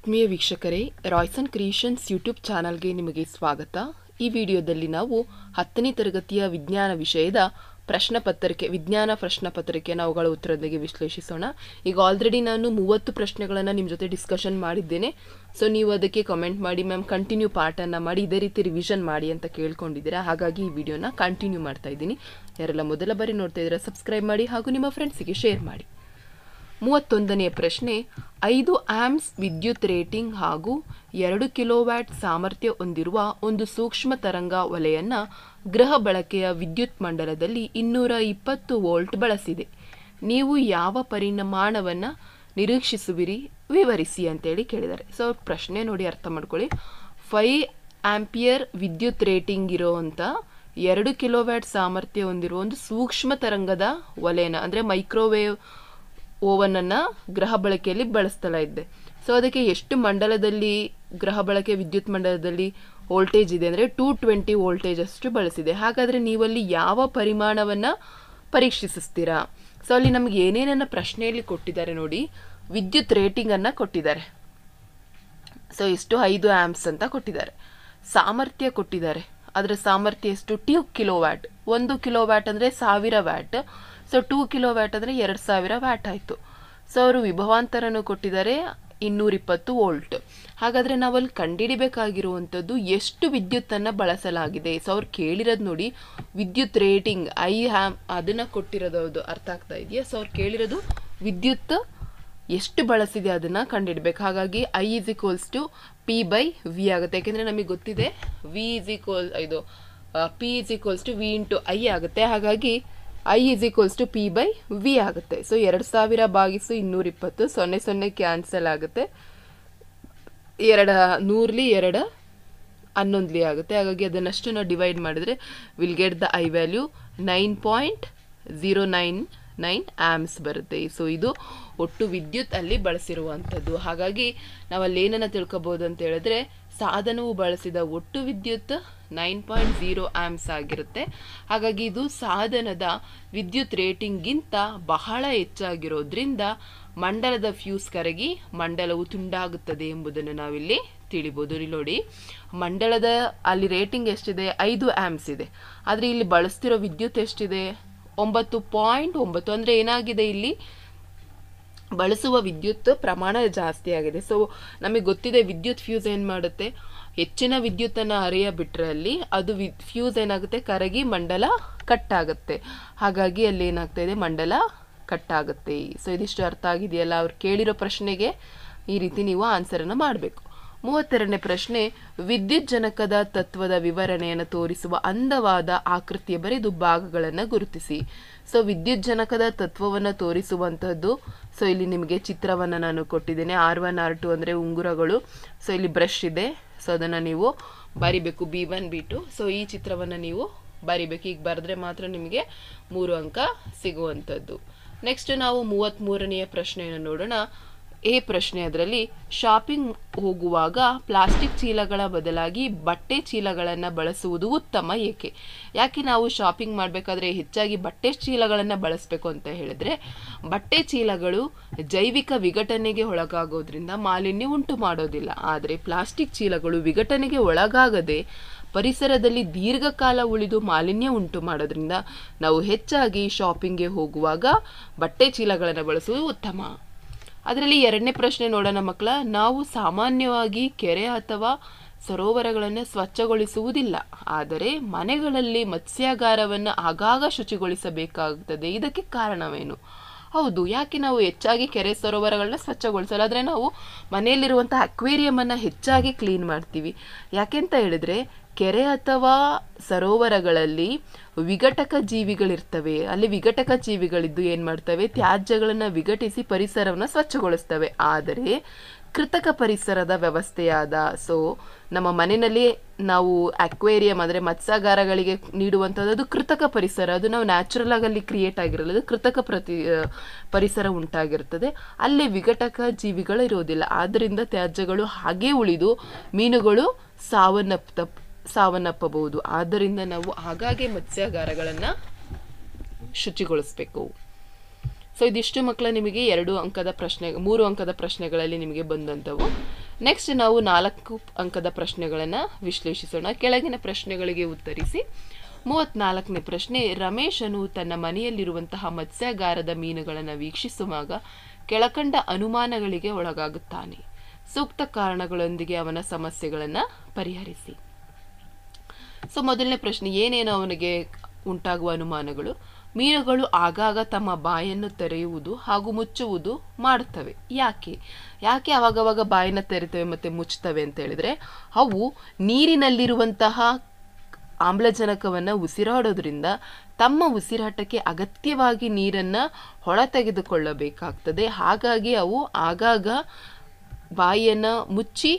ಆತ್ಮೀಯ ವೀಕ್ಷಕರೇ, Royson Creations YouTube ಚಾನಲ್ಗೆ ನಿಮಗೆ ಸ್ವಾಗತ. ಈ ವಿಡಿಯೋದಲ್ಲಿ ನಾವು 10ನೇ ತರಗತಿಯ ವಿಜ್ಞಾನ ವಿಷಯದ ವಿಜ್ಞಾನ ಪ್ರಶ್ನೆ ಪತ್ರಿಕೆ ಅವುಗಳ ಉತ್ತರದೊಂದಿಗೆ ವಿಶ್ಲೇಷಿಸೋಣ. ಈಗ ಆಲ್ರೆಡಿ ನಾನು 30 ಪ್ರಶ್ನೆಗಳನ್ನು ನಿಮ್ಮ ಜೊತೆ ಡಿಸ್ಕಷನ್ ಮಾಡಿದ್ದೇನೆ. ಸೊ ನೀವು ಅದಕ್ಕೆ ಕಮೆಂಟ್ ಮಾಡಿ, ಮ್ಯಾಮ್ ಕಂಟಿನ್ಯೂ ಪಾರ್ಟನ್ನು ಮಾಡಿ, ಇದೇ ರೀತಿ ರಿವಿಷನ್ ಮಾಡಿ ಅಂತ ಕೇಳ್ಕೊಂಡಿದ್ದೀರಾ. ಹಾಗಾಗಿ ಈ ವಿಡಿಯೋನ ಕಂಟಿನ್ಯೂ ಮಾಡ್ತಾ ಇದ್ದೀನಿ. ಯಾರೆಲ್ಲ ಮೊದಲ ಬಾರಿ ನೋಡ್ತಾ ಇದ್ದೀರಾ ಸಬ್ಸ್ಕ್ರೈಬ್ ಮಾಡಿ ಹಾಗೂ ನಿಮ್ಮ ಫ್ರೆಂಡ್ಸಿಗೆ ಶೇರ್ ಮಾಡಿ. 31ನೇ ಪ್ರಶ್ನೆ, 5 ಆಂಪ್ಸ್ ವಿದ್ಯುತ್ ರೇಟಿಂಗ್ ಹಾಗೂ 2 ಕಿಲೋವ್ಯಾಟ್ ಸಾಮರ್ಥ್ಯ ಹೊಂದಿರುವ ಒಂದು ಸೂಕ್ಷ್ಮ ತರಂಗ ವಲಯನ ಗೃಹ ಬಳಕೆಯ ವಿದ್ಯುತ್ ಮಂಡಲದಲ್ಲಿ 220 ವೋಲ್ಟ್ ಬಳಸಿದೆ. ನೀವು ಯಾವ ಪರಿಮಾಣವನ್ನು ನಿರೀಕ್ಷಿಸುವಿರಿ, ವಿವರಿಸಿ ಅಂತೇಳಿ ಕೇಳಿದ್ದಾರೆ. ಸೊ ಪ್ರಶ್ನೆ ನೋಡಿ ಅರ್ಥ ಮಾಡ್ಕೊಳ್ಳಿ. 5 ಆಂಪಿಯರ್ ವಿದ್ಯುತ್ ರೇಟಿಂಗ್ ಇರೋವಂಥ 2 ಕಿಲೋವ್ಯಾಟ್ ಸಾಮರ್ಥ್ಯ ಹೊಂದಿರುವ ಒಂದು ಸೂಕ್ಷ್ಮ ತರಂಗದ ವಲಯನ ಅಂದರೆ ಮೈಕ್ರೋವೇವ್ ಓವನನ್ನು ಗೃಹ ಬಳಕೆಯಲ್ಲಿ ಬಳಸಲಾಗಿದೆ. ಸೊ ಅದಕ್ಕೆ ಎಷ್ಟು ಮಂಡಲದಲ್ಲಿ ಗೃಹ ಬಳಕೆ ವಿದ್ಯುತ್ ಮಂಡಲದಲ್ಲಿ ವೋಲ್ಟೇಜ್ ಇದೆ ಅಂದರೆ 220 ವೋಲ್ಟೇಜ್ ಅಷ್ಟು ಬಳಸಿದೆ. ಹಾಗಾದರೆ ನೀವಲ್ಲಿ ಯಾವ ಪರಿಮಾಣವನ್ನು ಪರೀಕ್ಷಿಸ್ತೀರಾ? ಸೊ ಅಲ್ಲಿ ನಮ್ಗೆ ಏನೇನನ್ನ ಪ್ರಶ್ನೆಯಲ್ಲಿ ಕೊಟ್ಟಿದ್ದಾರೆ ನೋಡಿ. ವಿದ್ಯುತ್ ರೇಟಿಂಗನ್ನು ಕೊಟ್ಟಿದ್ದಾರೆ. ಸೊ ಎಷ್ಟು 5 ಆಂಪ್ಸ್ ಅಂತ ಕೊಟ್ಟಿದ್ದಾರೆ. ಸಾಮರ್ಥ್ಯ ಕೊಟ್ಟಿದ್ದಾರೆ. ಅದರ ಸಾಮರ್ಥ್ಯ ಎಷ್ಟು? 2 ಕಿಲೋವ್ಯಾಟ್. 1 ಕಿಲೋವ್ಯಾಟ್ ಅಂದರೆ 1000 ವ್ಯಾಟ್. ಸೊ 2 ಕಿಲೋವ್ಯಾಟ್ ಅಂದರೆ 2000 ವ್ಯಾಟ್ ಆಯಿತು. ಸೊ ಅವರು ವಿಭವಾಂತರನು ಕೊಟ್ಟಿದ್ದಾರೆ 220 ವೋಲ್ಟ್. ಹಾಗಾದರೆ ನಾವಲ್ಲಿ ಕಂಡುಹಿಡಿಬೇಕಾಗಿರುವಂಥದ್ದು ಎಷ್ಟು ವಿದ್ಯುತ್ತನ್ನು ಬಳಸಲಾಗಿದೆ. ಸೊ ಅವ್ರು ಕೇಳಿರೋದು ನೋಡಿ ವಿದ್ಯುತ್ ರೇಟಿಂಗ್ ಅದನ್ನು ಕೊಟ್ಟಿರೋದು ಅರ್ಥ ಆಗ್ತಾ ಇದೆಯಾ? ಸೊ ಅವ್ರು ಕೇಳಿರೋದು ವಿದ್ಯುತ್ ಎಷ್ಟು ಬಳಸಿದೆ ಅದನ್ನು ಕಂಡುಹಿಡಬೇಕು. ಹಾಗಾಗಿ I = P/V ಆಗುತ್ತೆ. ಯಾಕೆಂದರೆ ನಮಗೆ ಗೊತ್ತಿದೆ P = V × I ಆಗುತ್ತೆ. ಹಾಗಾಗಿ I = P/V ಆಗುತ್ತೆ. ಸೊ 2000 ಭಾಗಿಸು 220, 0 ಕ್ಯಾನ್ಸಲ್ ಆಗುತ್ತೆ. 100ಲಿ 2 11 ಆಗುತ್ತೆ. ಹಾಗಾಗಿ ಅದನ್ನಷ್ಟು ನಾವು ಡಿವೈಡ್ ಮಾಡಿದರೆ will get the I value 9.099 amps ಬರುತ್ತೆ. ಸೊ ಇದು ಒಟ್ಟು ವಿದ್ಯುತ್ ಅಲ್ಲಿ ಬಳಸಿರುವಂಥದ್ದು. ಹಾಗಾಗಿ ನಾವಲ್ಲಿ ಏನನ್ನು ತಿಳ್ಕೊಬೋದು ಅಂತ ಹೇಳಿದ್ರೆ ಸಾಧನವು ಬಳಸಿದ ಒಟ್ಟು ವಿದ್ಯುತ್ 9.0 ಆಂಪ್ಸ್ ಆಗಿರುತ್ತೆ. ಹಾಗಾಗಿ ಇದು ಸಾಧನದ ವಿದ್ಯುತ್ ರೇಟಿಂಗ್ಗಿಂತ ಬಹಳ ಹೆಚ್ಚಾಗಿರೋದ್ರಿಂದ ಮಂಡಲದ ಫ್ಯೂಸ್ ಕರಗಿ ಮಂಡಲವು ತುಂಡಾಗುತ್ತದೆ ಎಂಬುದನ್ನು ನಾವಿಲ್ಲಿ ತಿಳಿಬೋದು. ಇಲ್ಲಿ ನೋಡಿ, ಮಂಡಲದ ಅಲ್ಲಿ ರೇಟಿಂಗ್ ಎಷ್ಟಿದೆ? 5 ಆಂಪ್ಸ್ ಇದೆ. ಆದರೆ ಇಲ್ಲಿ ಬಳಸ್ತಿರೋ ವಿದ್ಯುತ್ ಎಷ್ಟಿದೆ? 9.9. ಅಂದರೆ ಏನಾಗಿದೆ, ಇಲ್ಲಿ ಬಳಸುವ ವಿದ್ಯುತ್ ಪ್ರಮಾಣ ಜಾಸ್ತಿ ಆಗಿದೆ. ಸೊ ನಮಗೆ ಗೊತ್ತಿದೆ ವಿದ್ಯುತ್ ಫ್ಯೂಸ್ ಏನು ಮಾಡುತ್ತೆ, ಹೆಚ್ಚಿನ ವಿದ್ಯುತ್ತನ್ನು ಹರಿಯ ಬಿಟ್ಟರೆ ಅಲ್ಲಿ ಅದು ಫ್ಯೂಸ್ ಏನಾಗುತ್ತೆ, ಕರಗಿ ಮಂಡಲ ಕಟ್ಟಾಗುತ್ತೆ. ಹಾಗಾಗಿ ಅಲ್ಲಿ ಏನಾಗ್ತಾ ಇದೆ, ಮಂಡಲ ಕಟ್ಟಾಗುತ್ತೆ. ಸೊ ಇದಿಷ್ಟು ಅರ್ಥ ಆಗಿದೆಯಲ್ಲ? ಅವ್ರು ಕೇಳಿರೋ ಪ್ರಶ್ನೆಗೆ ಈ ರೀತಿ ನೀವು ಆನ್ಸರನ್ನು ಮಾಡಬೇಕು. 32ನೇ ಪ್ರಶ್ನೆ, ವಿದ್ಯುತ್ ಜನಕದ ತತ್ವದ ವಿವರಣೆಯನ್ನು ತೋರಿಸುವ ಅಂದವಾದ ಆಕೃತಿಯ ಬರೆದು ಭಾಗಗಳನ್ನು ಗುರುತಿಸಿ. ಸೊ ವಿದ್ಯುತ್ ಜನಕದ ತತ್ವವನ್ನು ತೋರಿಸುವಂಥದ್ದು. ಸೊ ಇಲ್ಲಿ ನಿಮಗೆ ಚಿತ್ರವನ್ನು ನಾನು ಕೊಟ್ಟಿದ್ದೇನೆ. R1 R2 ಅಂದರೆ ಉಂಗುರಗಳು. ಸೊ ಇಲ್ಲಿ ಬ್ರಷ್ ಇದೆ. ಸೊ ಅದನ್ನು ನೀವು ಬರಿಬೇಕು, B1 B2. ಸೊ ಈ ಚಿತ್ರವನ್ನು ನೀವು ಬರಿಬೇಕು. ಈಗ ಬರೆದ್ರೆ ಮಾತ್ರ ನಿಮಗೆ 3 ಅಂಕ ಸಿಗುವಂಥದ್ದು. ನೆಕ್ಸ್ಟ್ ನಾವು 33ನೆಯ ಪ್ರಶ್ನೆಯನ್ನು ನೋಡೋಣ. ಎ ಪ್ರಶ್ನೆ, ಅದರಲ್ಲಿ ಶಾಪಿಂಗ್ ಹೋಗುವಾಗ ಪ್ಲಾಸ್ಟಿಕ್ ಚೀಲಗಳ ಬದಲಾಗಿ ಬಟ್ಟೆ ಚೀಲಗಳನ್ನು ಬಳಸುವುದು ಉತ್ತಮ, ಏಕೆ? ಯಾಕೆ ನಾವು ಶಾಪಿಂಗ್ ಮಾಡಬೇಕಾದ್ರೆ ಹೆಚ್ಚಾಗಿ ಬಟ್ಟೆ ಚೀಲಗಳನ್ನು ಬಳಸಬೇಕು ಅಂತ ಹೇಳಿದ್ರೆ, ಬಟ್ಟೆ ಚೀಲಗಳು ಜೈವಿಕ ವಿಘಟನೆಗೆ ಒಳಗಾಗೋದ್ರಿಂದ ಮಾಲಿನ್ಯ ಉಂಟು ಮಾಡೋದಿಲ್ಲ. ಆದರೆ ಪ್ಲಾಸ್ಟಿಕ್ ಚೀಲಗಳು ವಿಘಟನೆಗೆ ಒಳಗಾಗದೆ ಪರಿಸರದಲ್ಲಿ ದೀರ್ಘಕಾಲ ಉಳಿದು ಮಾಲಿನ್ಯ ಉಂಟು ಮಾಡೋದ್ರಿಂದ ನಾವು ಹೆಚ್ಚಾಗಿ ಶಾಪಿಂಗ್ಗೆ ಹೋಗುವಾಗ ಬಟ್ಟೆ ಚೀಲಗಳನ್ನು ಬಳಸುವುದು ಉತ್ತಮ. ಅದರಲ್ಲಿ 2ನೇ ಪ್ರಶ್ನೆ ನೋಡೋಣ ಮಕ್ಕಳ. ನಾವು ಸಾಮಾನ್ಯವಾಗಿ ಕೆರೆ ಅಥವಾ ಸರೋವರಗಳನ್ನು ಸ್ವಚ್ಛಗೊಳಿಸುವುದಿಲ್ಲ, ಆದರೆ ಮನೆಗಳಲ್ಲಿ ಮತ್ಸ್ಯಾಗಾರವನ್ನು ಆಗಾಗ ಶುಚಿಗೊಳಿಸಬೇಕಾಗುತ್ತದೆ. ಇದಕ್ಕೆ ಕಾರಣವೇನು? ಹೌದು, ಯಾಕೆ ನಾವು ಹೆಚ್ಚಾಗಿ ಕೆರೆ ಸರೋವರಗಳನ್ನ ಸ್ವಚ್ಛಗೊಳಿಸಲ್ಲ, ಆದರೆ ನಾವು ಮನೆಯಲ್ಲಿರುವಂಥ ಅಕ್ವೇರಿಯಮನ್ನು ಹೆಚ್ಚಾಗಿ ಕ್ಲೀನ್ ಮಾಡ್ತೀವಿ. ಯಾಕೆಂತ ಹೇಳಿದ್ರೆ ಕೆರೆ ಅಥವಾ ಸರೋವರಗಳಲ್ಲಿ ವಿಘಟಕ ಜೀವಿಗಳಿರ್ತವೆ. ಅಲ್ಲಿ ವಿಘಟಕ ಜೀವಿಗಳಿದ್ದು ಏನು ಮಾಡ್ತವೆ, ತ್ಯಾಜ್ಯಗಳನ್ನು ವಿಘಟಿಸಿ ಪರಿಸರವನ್ನು ಸ್ವಚ್ಛಗೊಳಿಸ್ತವೆ. ಆದರೆ ಕೃತಕ ಪರಿಸರದ ವ್ಯವಸ್ಥೆಯಾದ ನಮ್ಮ ಮನೆಯಲ್ಲಿ ನಾವು ಅಕ್ವೇರಿಯಂ ಅಂದರೆ ಮತ್ಸ್ಯಾಗಾರಗಳಿಗೆ ನೀಡುವಂಥದ್ದು ಕೃತಕ ಪರಿಸರ. ಅದು ನಾವು ನ್ಯಾಚುರಲ್ ಆಗಿ ಅಲ್ಲಿ ಕ್ರಿಯೇಟ್ ಆಗಿರಲ್ಲ, ಅದು ಕೃತಕ ಪರಿಸರ ಉಂಟಾಗಿರ್ತದೆ. ಅಲ್ಲಿ ವಿಘಟಕ ಜೀವಿಗಳು ಇರೋದಿಲ್ಲ. ಆದ್ದರಿಂದ ತ್ಯಾಜ್ಯಗಳು ಹಾಗೇ ಉಳಿದು ಮೀನುಗಳು ಸಾವನ್ನಪ್ಪಬಹುದು. ಆದ್ದರಿಂದ ನಾವು ಆಗಾಗ್ಗೆ ಮತ್ಸ್ಯಾಗಾರಗಳನ್ನು ಶುಚಿಗೊಳಿಸಬೇಕು. ಸೊ ಇದಿಷ್ಟು ಮಕ್ಕಳ ನಿಮಗೆ 3 ಅಂಕದ ಪ್ರಶ್ನೆಗಳಲ್ಲಿ ನಿಮಗೆ ಬಂದಂಥವು. ನೆಕ್ಸ್ಟ್ ನಾವು 4 ಅಂಕದ ಪ್ರಶ್ನೆಗಳನ್ನು ವಿಶ್ಲೇಷಿಸೋಣ. ಕೆಳಗಿನ ಪ್ರಶ್ನೆಗಳಿಗೆ ಉತ್ತರಿಸಿ. 34ನೇ ಪ್ರಶ್ನೆ, ರಮೇಶನು ತನ್ನ ಮನೆಯಲ್ಲಿರುವಂತಹ ಮತ್ಸ್ಯಾಗಾರದ ಮೀನುಗಳನ್ನು ವೀಕ್ಷಿಸುವಾಗ ಕೆಳಕಂಡ ಅನುಮಾನಗಳಿಗೆ ಒಳಗಾಗುತ್ತಾನೆ. ಸೂಕ್ತ ಕಾರಣಗಳೊಂದಿಗೆ ಅವನ ಸಮಸ್ಯೆಗಳನ್ನು ಪರಿಹರಿಸಿ. ಸೊ ಮೊದಲನೇ ಪ್ರಶ್ನೆ, ಏನೇನು ಅವನಿಗೆ ಉಂಟಾಗುವ ಅನುಮಾನಗಳು? ಮೀನುಗಳು ಆಗಾಗ ತಮ್ಮ ಬಾಯನ್ನು ತೆರೆಯುವುದು ಹಾಗೂ ಮುಚ್ಚುವುದು ಮಾಡುತ್ತವೆ. ಯಾಕೆ ಅವಾಗವಾಗ ಬಾಯನ್ನು ತೆರೆತವೆ ಮತ್ತು ಮುಚ್ಚುತ್ತವೆ ಅಂತ ಹೇಳಿದ್ರೆ, ಅವು ನೀರಿನಲ್ಲಿರುವಂತಹ ಆಮ್ಲಜನಕವನ್ನು ಉಸಿರಾಡೋದ್ರಿಂದ ತಮ್ಮ ಉಸಿರಾಟಕ್ಕೆ ಅಗತ್ಯವಾಗಿ ನೀರನ್ನು ಹೊರ ತೆಗೆದುಕೊಳ್ಳಬೇಕಾಗ್ತದೆ. ಹಾಗಾಗಿ ಅವು ಆಗಾಗ ಬಾಯಿಯನ್ನು ಮುಚ್ಚಿ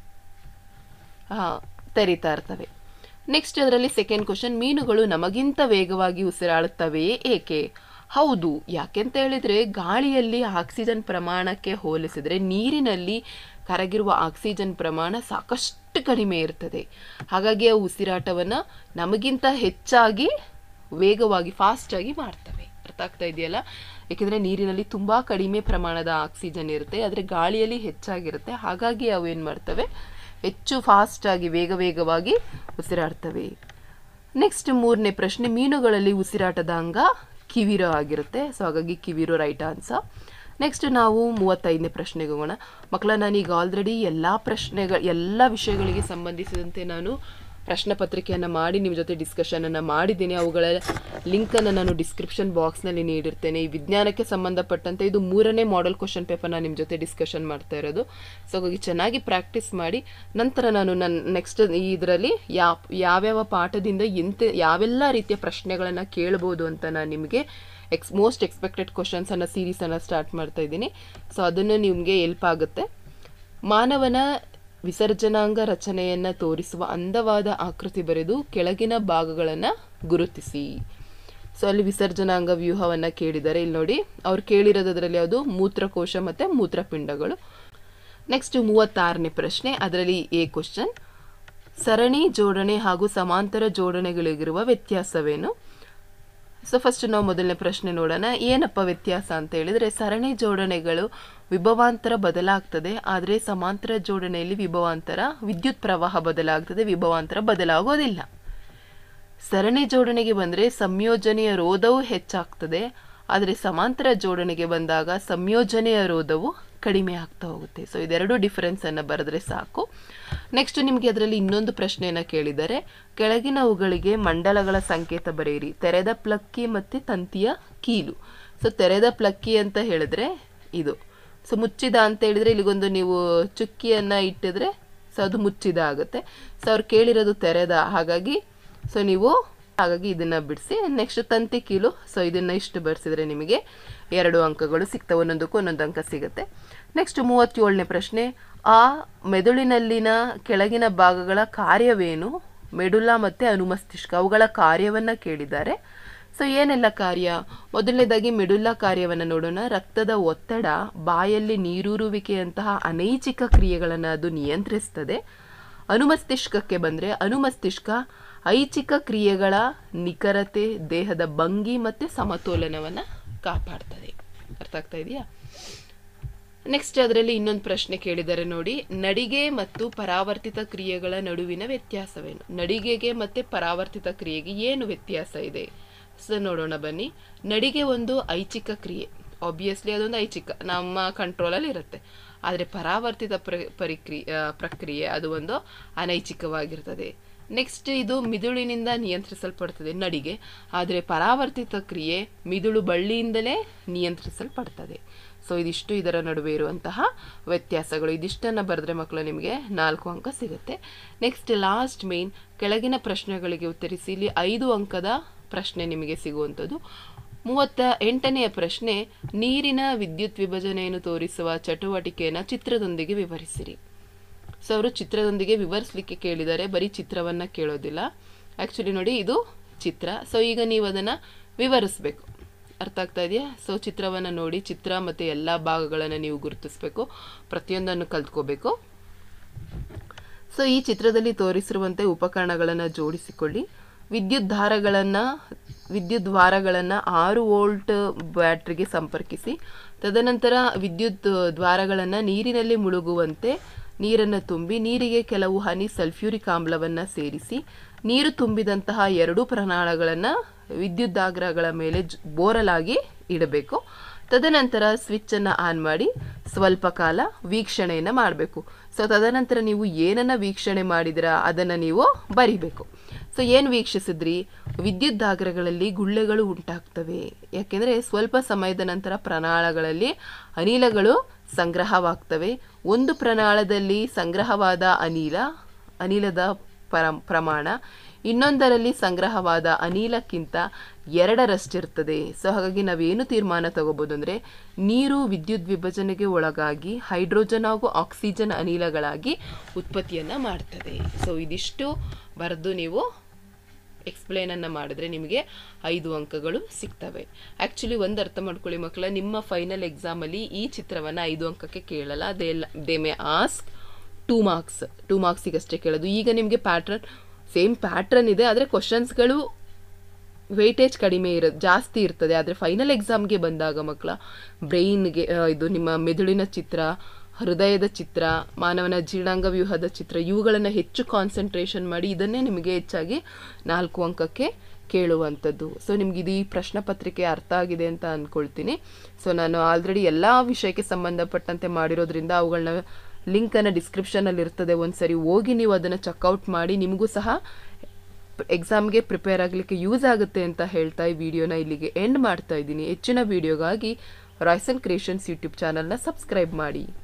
ತೆರೀತಾ ಇರ್ತವೆ. ನೆಕ್ಸ್ಟ್ ಅದರಲ್ಲಿ ಸೆಕೆಂಡ್ ಕ್ವಶನ್, ಮೀನುಗಳು ನಮಗಿಂತ ವೇಗವಾಗಿ ಉಸಿರಾಡುತ್ತವೆಯೇ ಏಕೆ? ಹೌದು. ಯಾಕೆಂತ ಹೇಳಿದರೆ ಗಾಳಿಯಲ್ಲಿ ಆಕ್ಸಿಜನ್ ಪ್ರಮಾಣಕ್ಕೆ ಹೋಲಿಸಿದರೆ ನೀರಿನಲ್ಲಿ ಕರಗಿರುವ ಆಕ್ಸಿಜನ್ ಪ್ರಮಾಣ ಸಾಕಷ್ಟು ಕಡಿಮೆ ಇರ್ತದೆ. ಹಾಗಾಗಿ ಅವು ಉಸಿರಾಟವನ್ನು ನಮಗಿಂತ ಹೆಚ್ಚಾಗಿ ವೇಗವಾಗಿ ಫಾಸ್ಟಾಗಿ ಮಾಡ್ತವೆ. ಅರ್ಥ ಆಗ್ತಾ ಇದೆಯಲ್ಲ? ಏಕೆಂದರೆ ನೀರಿನಲ್ಲಿ ತುಂಬ ಕಡಿಮೆ ಪ್ರಮಾಣದ ಆಕ್ಸಿಜನ್ ಇರುತ್ತೆ, ಆದರೆ ಗಾಳಿಯಲ್ಲಿ ಹೆಚ್ಚಾಗಿರುತ್ತೆ. ಹಾಗಾಗಿ ಅವು ಏನು ಮಾಡ್ತವೆ, ಹೆಚ್ಚು ಫಾಸ್ಟಾಗಿ ವೇಗವಾಗಿ ಉಸಿರಾಡ್ತವೆ. ನೆಕ್ಸ್ಟ್ 3ನೇ ಪ್ರಶ್ನೆ, ಮೀನುಗಳಲ್ಲಿ ಉಸಿರಾಟದ ಅಂಗ ಕಿವಿರು ಆಗಿರುತ್ತೆ. ಸೊ ಹಾಗಾಗಿ ಕಿವಿರು ರೈಟ್ ಆನ್ಸರ್. ನೆಕ್ಸ್ಟ್ ನಾವು 35ನೇ ಪ್ರಶ್ನೆಗೆ ಹೋಗೋಣ. ಮಕ್ಕಳ, ನಾನೀಗ ಆಲ್ರೆಡಿ ಎಲ್ಲ ವಿಷಯಗಳಿಗೆ ಸಂಬಂಧಿಸಿದಂತೆ ನಾನು ಪ್ರಶ್ನೆ ಪತ್ರಿಕೆಯನ್ನು ಮಾಡಿ ನಿಮ್ಮ ಜೊತೆ ಡಿಸ್ಕಷನನ್ನು ಮಾಡಿದ್ದೀನಿ. ಅವುಗಳ ಲಿಂಕನ್ನು ನಾನು ಡಿಸ್ಕ್ರಿಪ್ಷನ್ ಬಾಕ್ಸ್ನಲ್ಲಿ ನೀಡಿರ್ತೇನೆ. ಈ ವಿಜ್ಞಾನಕ್ಕೆ ಸಂಬಂಧಪಟ್ಟಂತೆ ಇದು 3ನೇ ಮಾಡೆಲ್ ಕ್ವಶನ್ ಪೇಪರ್ನ ನಿಮ್ಮ ಜೊತೆ ಡಿಸ್ಕಷನ್ ಮಾಡ್ತಾ ಇರೋದು. ಸೊ ಹಾಗಾಗಿ ಚೆನ್ನಾಗಿ ಪ್ರಾಕ್ಟೀಸ್ ಮಾಡಿ ನಂತರ ನಾನು ನೆಕ್ಸ್ಟ್ ಇದರಲ್ಲಿ ಯಾವ್ಯಾವ ಪಾಠದಿಂದ ಯಾವೆಲ್ಲ ರೀತಿಯ ಪ್ರಶ್ನೆಗಳನ್ನು ಕೇಳ್ಬೋದು ಅಂತ ನಾನು ನಿಮಗೆ ಮೋಸ್ಟ್ ಎಕ್ಸ್ಪೆಕ್ಟೆಡ್ ಕ್ವಶನ್ಸನ್ನು ಸೀರೀಸನ್ನು ಸ್ಟಾರ್ಟ್ ಮಾಡ್ತಾ ಇದ್ದೀನಿ. ಸೊ ಅದನ್ನು ನಿಮಗೆ ಹೆಲ್ಪ್ ಆಗುತ್ತೆ. ಮಾನವನ ವಿಸರ್ಜನಾಂಗ ರಚನೆಯನ್ನು ತೋರಿಸುವ ಅಂದವಾದ ಆಕೃತಿ ಬರೆದು ಕೆಳಗಿನ ಭಾಗಗಳನ್ನು ಗುರುತಿಸಿ. ಸೊ ಅಲ್ಲಿ ವಿಸರ್ಜನಾಂಗ ವ್ಯೂಹವನ್ನು ಕೇಳಿದ್ದಾರೆ. ಇಲ್ಲಿ ನೋಡಿ, ಅವ್ರು ಕೇಳಿರೋದ್ರಲ್ಲಿ ಅದು ಮೂತ್ರಕೋಶ ಮತ್ತು ಮೂತ್ರಪಿಂಡಗಳು. ನೆಕ್ಸ್ಟ್ 36ನೇ ಪ್ರಶ್ನೆ, ಅದರಲ್ಲಿ ಎ ಕ್ವಶನ್, ಸರಣಿ ಜೋಡಣೆ ಹಾಗೂ ಸಮಾಂತರ ಜೋಡಣೆಗಳಿಗಿರುವ ವ್ಯತ್ಯಾಸವೇನು? ಸೊ ಫಸ್ಟ್ ನಾವು ಮೊದಲನೇ ಪ್ರಶ್ನೆ ನೋಡೋಣ. ಏನಪ್ಪ ವ್ಯತ್ಯಾಸ ಅಂತ ಹೇಳಿದರೆ, ಸರಣಿ ಜೋಡಣೆಗಳು ವಿಭವಾಂತರ ಬದಲಾಗ್ತದೆ, ಆದರೆ ಸಮಾಂತರ ಜೋಡಣೆಯಲ್ಲಿ ವಿದ್ಯುತ್ ಪ್ರವಾಹ ಬದಲಾಗ್ತದೆ, ವಿಭವಾಂತರ ಬದಲಾಗೋದಿಲ್ಲ. ಸರಣಿ ಜೋಡಣೆಗೆ ಬಂದರೆ ಸಂಯೋಜನೆಯ ರೋಧವು ಹೆಚ್ಚಾಗ್ತದೆ, ಆದರೆ ಸಮಾಂತರ ಜೋಡಣೆಗೆ ಬಂದಾಗ ಸಂಯೋಜನೆಯ ರೋಧವು ಕಡಿಮೆ ಆಗ್ತಾ ಹೋಗುತ್ತೆ. ಸೊ ಇದೆರಡು ಡಿಫರೆನ್ಸನ್ನು ಬರೆದ್ರೆ ಸಾಕು. ನೆಕ್ಸ್ಟ್ ನಿಮಗೆ ಅದರಲ್ಲಿ ಇನ್ನೊಂದು ಪ್ರಶ್ನೆಯನ್ನು ಕೇಳಿದ್ದಾರೆ. ಕೆಳಗಿನವುಗಳಿಗೆ ಮಂಡಲಗಳ ಸಂಕೇತ ಬರೆಯಿರಿ. ತೆರೆದ ಪ್ಲಕ್ಕಿ ಮತ್ತು ತಂತಿಯ ಕೀಲು. ಸೊ ತೆರೆದ ಪ್ಲಕ್ಕಿ ಅಂತ ಹೇಳಿದ್ರೆ ಇದು. ಸೊ ಮುಚ್ಚಿದ ಅಂತ ಹೇಳಿದ್ರೆ ಇಲ್ಲಿಗೊಂದು ನೀವು ಚುಕ್ಕಿಯನ್ನು ಇಟ್ಟಿದ್ರೆ ಸೊ ಅದು ಮುಚ್ಚಿದ ಆಗುತ್ತೆ. ಸೊ ಅವ್ರು ಕೇಳಿರೋದು ತೆರೆದ, ಹಾಗಾಗಿ ಇದನ್ನು ಬಿಡಿಸಿ. ನೆಕ್ಸ್ಟ್ ತಂತಿ ಕೀಲು. ಸೊ ಇದನ್ನು ಇಷ್ಟು ಬರೆಸಿದ್ರೆ ನಿಮಗೆ 2 ಅಂಕಗಳು ಸಿಗ್ತವೆ, ಒಂದೊಂದಕ್ಕೂ ಒಂದೊಂದು ಅಂಕ ಸಿಗುತ್ತೆ. ನೆಕ್ಸ್ಟ್ 37ನೇ ಪ್ರಶ್ನೆ, ಆ ಮೆದುಳಿನಲ್ಲಿನ ಕೆಳಗಿನ ಭಾಗಗಳ ಕಾರ್ಯವೇನು? ಮೆಡುಲಾ ಮತ್ತು ಅನುಮಸ್ತಿಷ್ಕ, ಅವುಗಳ ಕಾರ್ಯವನ್ನು ಕೇಳಿದ್ದಾರೆ. ಸೊ ಏನೆಲ್ಲ ಕಾರ್ಯ? ಮೊದಲನೇದಾಗಿ ಮೆಡುಲಾ ಕಾರ್ಯವನ್ನು ನೋಡೋಣ. ರಕ್ತದ ಒತ್ತಡ, ಬಾಯಲ್ಲಿ ನೀರೂರುವಿಕೆಯಂತಹ ಅನೈಚ್ಛಿಕ ಕ್ರಿಯೆಗಳನ್ನು ಅದು ನಿಯಂತ್ರಿಸ್ತದೆ. ಅನುಮಸ್ತಿಷ್ಕಕ್ಕೆ ಬಂದರೆ ಅನುಮಸ್ತಿಷ್ಕ ಐಚ್ಛಿಕ ಕ್ರಿಯೆಗಳ ನಿಖರತೆ, ದೇಹದ ಭಂಗಿ ಮತ್ತು ಸಮತೋಲನವನ್ನು ಕಾಪಾಡ್ತದೆ. ಅರ್ಥ ಆಗ್ತಾ ಇದೆಯಾ? ನೆಕ್ಸ್ಟ್ ಅದರಲ್ಲಿ ಇನ್ನೊಂದು ಪ್ರಶ್ನೆ ಕೇಳಿದ್ದಾರೆ ನೋಡಿ. ನಡಿಗೆ ಮತ್ತು ಪರಾವರ್ತಿತ ಕ್ರಿಯೆಗಳ ನಡುವಿನ ವ್ಯತ್ಯಾಸವೇನು? ನಡಿಗೆಗೆ ಮತ್ತು ಪರಾವರ್ತಿತ ಕ್ರಿಯೆಗೆ ಏನು ವ್ಯತ್ಯಾಸ ಇದೆ? ಸೊ ನೋಡೋಣ ಬನ್ನಿ. ನಡಿಗೆ ಒಂದು ಐಚ್ಛಿಕ ಕ್ರಿಯೆ, ಆಬ್ವಿಯಸ್ಲಿ ಅದೊಂದು ಐಚ್ಛಿಕ, ನಮ್ಮ ಕಂಟ್ರೋಲಲ್ಲಿ ಇರುತ್ತೆ. ಆದರೆ ಪರಾವರ್ತಿತ ಪ್ರಕ್ರಿಯೆ ಅದು ಒಂದು ಅನೈಚ್ಛಿಕವಾಗಿರ್ತದೆ. ನೆಕ್ಸ್ಟ್ ಇದು ಮಿದುಳಿನಿಂದ ನಿಯಂತ್ರಿಸಲ್ಪಡ್ತದೆ ನಡಿಗೆ, ಆದರೆ ಪರಾವರ್ತಿತ ಕ್ರಿಯೆ ಮಿದುಳು ಬಳ್ಳಿಯಿಂದಲೇ ನಿಯಂತ್ರಿಸಲ್ಪಡ್ತದೆ. ಸೊ ಇದಿಷ್ಟು ಇದರ ನಡುವೆ ಇರುವಂತಹ ವ್ಯತ್ಯಾಸಗಳು. ಇದಿಷ್ಟನ್ನು ಬರೆದ್ರೆ ಮಕ್ಕಳು ನಿಮಗೆ 4 ಅಂಕ ಸಿಗುತ್ತೆ. ನೆಕ್ಸ್ಟ್ ಲಾಸ್ಟ್ ಮೇನ್, ಕೆಳಗಿನ ಪ್ರಶ್ನೆಗಳಿಗೆ ಉತ್ತರಿಸಿ. ಇಲ್ಲಿ 5 ಅಂಕದ ಪ್ರಶ್ನೆ ನಿಮಗೆ ಸಿಗುವಂಥದ್ದು. 38ನೆಯ ಪ್ರಶ್ನೆ, ನೀರಿನ ವಿದ್ಯುತ್ ವಿಭಜನೆಯನ್ನು ತೋರಿಸುವ ಚಟುವಟಿಕೆಯನ್ನು ಚಿತ್ರದೊಂದಿಗೆ ವಿವರಿಸಿರಿ. ಸೊ ಅವರು ಚಿತ್ರದೊಂದಿಗೆ ವಿವರಿಸಲಿಕ್ಕೆ ಕೇಳಿದ್ದಾರೆ, ಬರೀ ಚಿತ್ರವನ್ನು ಕೇಳೋದಿಲ್ಲ. ಆ್ಯಕ್ಚುಲಿ ನೋಡಿ ಇದು ಚಿತ್ರ. ಸೊ ಈಗ ನೀವು ಅದನ್ನು ವಿವರಿಸಬೇಕು. ಅರ್ಥ ಆಗ್ತಾ ಇದೆಯಾ? ಸೊ ಚಿತ್ರವನ್ನು ನೋಡಿ, ಚಿತ್ರ ಮತ್ತು ಎಲ್ಲ ಭಾಗಗಳನ್ನು ನೀವು ಗುರುತಿಸಬೇಕು, ಪ್ರತಿಯೊಂದನ್ನು ಕಲ್ತ್ಕೋಬೇಕು. ಸೊ ಈ ಚಿತ್ರದಲ್ಲಿ ತೋರಿಸಿರುವಂತೆ ಉಪಕರಣಗಳನ್ನು ಜೋಡಿಸಿಕೊಳ್ಳಿ. ವಿದ್ಯುತ್ ದ್ವಾರಗಳನ್ನು 6 ವೋಲ್ಟ್ ಬ್ಯಾಟ್ರಿಗೆ ಸಂಪರ್ಕಿಸಿ. ತದನಂತರ ವಿದ್ಯುತ್ ದ್ವಾರಗಳನ್ನು ನೀರಿನಲ್ಲಿ ಮುಳುಗುವಂತೆ ನೀರನ್ನು ತುಂಬಿ ನೀರಿಗೆ ಕೆಲವು ಹನಿ ಸಲ್ಫ್ಯೂರಿಕ್ ಆಮ್ಲವನ್ನು ಸೇರಿಸಿ ನೀರು ತುಂಬಿದಂತಹ 2 ಪ್ರನಾಳಗಳನ್ನು ವಿದ್ಯುದಾಗ್ರಹಗಳ ಮೇಲೆ ಬೋರಲಾಗಿ ಇಡಬೇಕು. ತದನಂತರ ಸ್ವಿಚ್ಚನ್ನು ಆನ್ ಮಾಡಿ ಸ್ವಲ್ಪ ಕಾಲ ವೀಕ್ಷಣೆಯನ್ನು ಮಾಡಬೇಕು. ಸೊ ತದನಂತರ ನೀವು ಏನನ್ನು ವೀಕ್ಷಣೆ ಮಾಡಿದಿರಾ ಅದನ್ನು ನೀವು ಬರಿಬೇಕು. ಸೊ ಏನು ವೀಕ್ಷಿಸಿದ್ರಿ? ವಿದ್ಯುದಾಗ್ರಗಳಲ್ಲಿ ಗುಳ್ಳೆಗಳು ಉಂಟಾಗ್ತವೆ. ಯಾಕೆಂದರೆ ಸ್ವಲ್ಪ ಸಮಯದ ನಂತರ ಪ್ರನಾಳಗಳಲ್ಲಿ ಅನಿಲಗಳು ಸಂಗ್ರಹವಾಗ್ತವೆ. ಒಂದು ಪ್ರನಾಳದಲ್ಲಿ ಸಂಗ್ರಹವಾದ ಅನಿಲದ ಪ್ರಮಾಣ ಇನ್ನೊಂದರಲ್ಲಿ ಸಂಗ್ರಹವಾದ ಅನಿಲಕ್ಕಿಂತ 2ರಷ್ಟಿರ್ತದೆ. ಸೊ ಹಾಗಾಗಿ ನಾವೇನು ತೀರ್ಮಾನ ತಗೋಬೋದು ಅಂದರೆ ನೀರು ವಿದ್ಯುತ್ ವಿಭಜನೆಗೆ ಒಳಗಾಗಿ ಹೈಡ್ರೋಜನ್ ಹಾಗೂ ಆಕ್ಸಿಜನ್ ಅನಿಲಗಳಾಗಿ ಉತ್ಪತ್ತಿಯನ್ನು ಮಾಡ್ತದೆ. ಸೊ ಇದಿಷ್ಟು ಬರೆದು ನೀವು ಎಕ್ಸ್ಪ್ಲೇನನ್ನು ಮಾಡಿದ್ರೆ ನಿಮಗೆ 5 ಅಂಕಗಳು ಸಿಗ್ತವೆ. ಆ್ಯಕ್ಚುಲಿ ಒಂದು ಅರ್ಥ ಮಾಡ್ಕೊಳ್ಳಿ ಮಕ್ಕಳ, ನಿಮ್ಮ ಫೈನಲ್ ಎಕ್ಸಾಮಲ್ಲಿ ಈ ಚಿತ್ರವನ್ನು 5 ಅಂಕಕ್ಕೆ ಕೇಳಲ್ಲ. ದೇ ಮೇ ಆಸ್ಕ್ 2 ಮಾರ್ಕ್ಸ್, 2 ಮಾರ್ಕ್ಸಿಗಷ್ಟೇ ಕೇಳೋದು. ಈಗ ನಿಮಗೆ ಸೇಮ್ ಪ್ಯಾಟ್ರನ್ ಇದೆ, ಆದರೆ ಕ್ವಶನ್ಸ್ಗಳು ವೇಟೇಜ್ ಕಡಿಮೆ ಜಾಸ್ತಿ ಇರ್ತದೆ. ಆದರೆ ಫೈನಲ್ ಎಕ್ಸಾಮ್ಗೆ ಬಂದಾಗ ಮಕ್ಕಳ ಬ್ರೈನ್ಗೆ ಇದು ನಿಮ್ಮ ಮೆದುಳಿನ ಚಿತ್ರ, ಹೃದಯದ ಚಿತ್ರ, ಮಾನವನ ಜೀರ್ಣಾಂಗ ವ್ಯೂಹದ ಚಿತ್ರ, ಇವುಗಳನ್ನು ಹೆಚ್ಚು ಕಾನ್ಸಂಟ್ರೇಷನ್ ಮಾಡಿ ಇದನ್ನೇ ನಿಮಗೆ ಹೆಚ್ಚಾಗಿ 4 ಅಂಕಕ್ಕೆ ಕೇಳುವಂಥದ್ದು. ಸೊ ನಿಮ್ಗೆ ಇದು ಈ ಪ್ರಶ್ನೆ ಪತ್ರಿಕೆ ಅರ್ಥ ಆಗಿದೆ ಅಂತ ಅಂದ್ಕೊಳ್ತೀನಿ. ಸೊ ನಾನು ಆಲ್ರೆಡಿ ಎಲ್ಲ ವಿಷಯಕ್ಕೆ ಸಂಬಂಧಪಟ್ಟಂತೆ ಮಾಡಿರೋದ್ರಿಂದ ಅವುಗಳನ್ನ ಲಿಂಕನ್ನು ಡಿಸ್ಕ್ರಿಪ್ಷನಲ್ಲಿ ಇರ್ತದೆ. ಒಂದ್ಸರಿ ಹೋಗಿ ನೀವು ಅದನ್ನು ಚೆಕ್ಔಟ್ ಮಾಡಿ, ನಿಮಗೂ ಸಹ ಎಕ್ಸಾಮ್ಗೆ ಪ್ರಿಪೇರ್ ಆಗಲಿಕ್ಕೆ ಯೂಸ್ ಆಗುತ್ತೆ ಅಂತ ಹೇಳ್ತಾ ಈ ವಿಡಿಯೋನ ಇಲ್ಲಿಗೆ ಎಂಡ್ ಮಾಡ್ತಾ ಇದ್ದೀನಿ. ಹೆಚ್ಚಿನ ವಿಡಿಯೋಗಾಗಿ ರಾಯ್ಸನ್ ಕ್ರಿಯೇಷನ್ಸ್ ಯೂಟ್ಯೂಬ್ ಚಾನಲ್ನ ಸಬ್ಸ್ಕ್ರೈಬ್ ಮಾಡಿ.